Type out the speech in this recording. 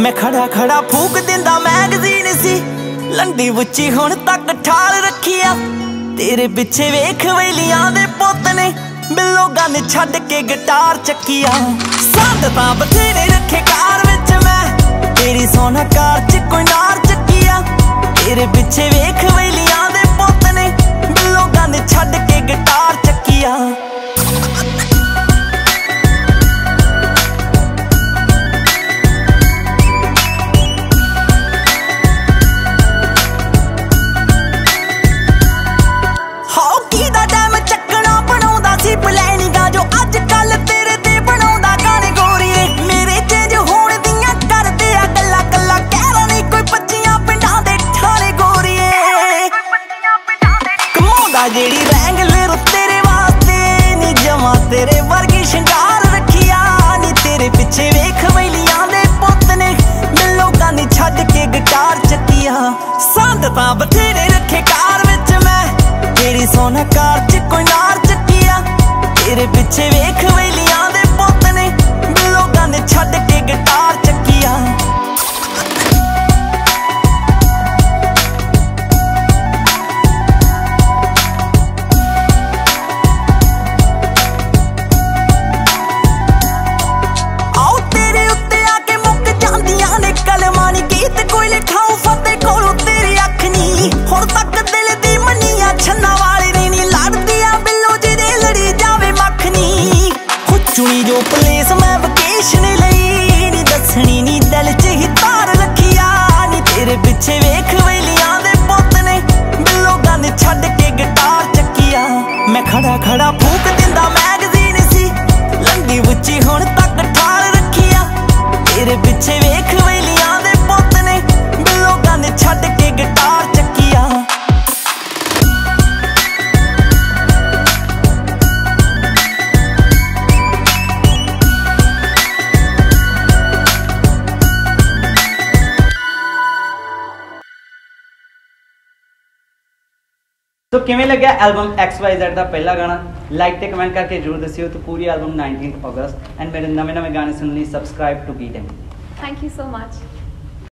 मैं खड़ा खड़ा फूक दिंदा मैगजीन सी लंडी बुच्ची हुण तक ठाल रखिया तेरे पिछे वेख वेलियां दे पुत ने बिल्लो गन छड्ड के गिटार चक्किया संद तां बथेरे रखे कार विच मैं तेरी सोना कार च कोई नार चक्किया तेरे पिछे वेख वेलियां दे पुत ने बिल्लो गन छड्ड के गिटार चक्किया जेड़ी रैंगलर तेरे वास्ते नी जमा तेरे वर्गी शिंगार रखिया नी तेरे पिछे वेख वेलियां दे पुत ने मिलो गानी छड्ड के गिटार चक्किया संद तां बथेरे रखे कार विच मैं तेरी सोना कार च कोई नार चक्किया तेरे पिछे वेख वेलियां दे पुत ने मिलो गानी छड्ड के गिटार चक्किया चुनी जो प्लेस मैं वकेशन लई नी दसनी नी दिल च ही तार रखिया नी तेरे पिछे वेख वेलियां दे पुत ने बिल्लो गन छड्ड के गिटार चक्किया मैं खड़ा खड़ा फूक दिंदा मैगजीन सी लंगी बुच्ची हुण तक ठाल रखिया तेरे पिछे वेख वेलियां दे पुत ने बिल्लो गन छड्ड के गिटार चक्किया तो किवें लग्या एल्बम XYZ का पहला गाना लाइक ते कमेंट करके जरूर दसियो। तो पूरी एल्बम 19 अगस्त एंड मेरे नवे गाने सुनने subscribe to beat. Thank you so much.